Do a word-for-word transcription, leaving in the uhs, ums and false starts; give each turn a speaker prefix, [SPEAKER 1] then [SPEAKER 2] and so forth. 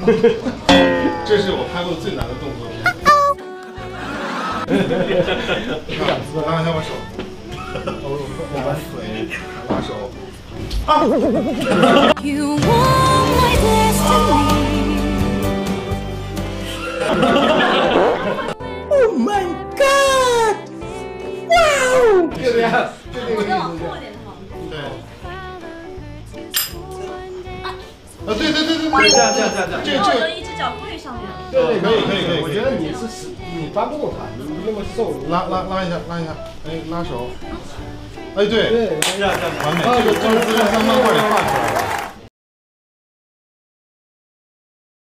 [SPEAKER 1] 这是我拍过最难的动作片。拉一下我手，我把腿拉手。啊
[SPEAKER 2] You want my destiny.
[SPEAKER 3] Oh my god! Wow!
[SPEAKER 1] 这个呀，这个
[SPEAKER 4] 我再往后一点好。
[SPEAKER 1] 对。啊，对对对对对，
[SPEAKER 5] 这样这样这样这样，
[SPEAKER 1] 这
[SPEAKER 4] 然后我
[SPEAKER 1] 这
[SPEAKER 4] 的一只脚跪上面。
[SPEAKER 5] 对对，
[SPEAKER 1] 可以可以可以，
[SPEAKER 5] 我觉得你是你搬不动它，你那么瘦，
[SPEAKER 1] 拉拉拉一下拉一下，哎拉手，哎对，
[SPEAKER 5] 对，这样这样
[SPEAKER 1] 完美，这个这个姿势像漫画里画出来的。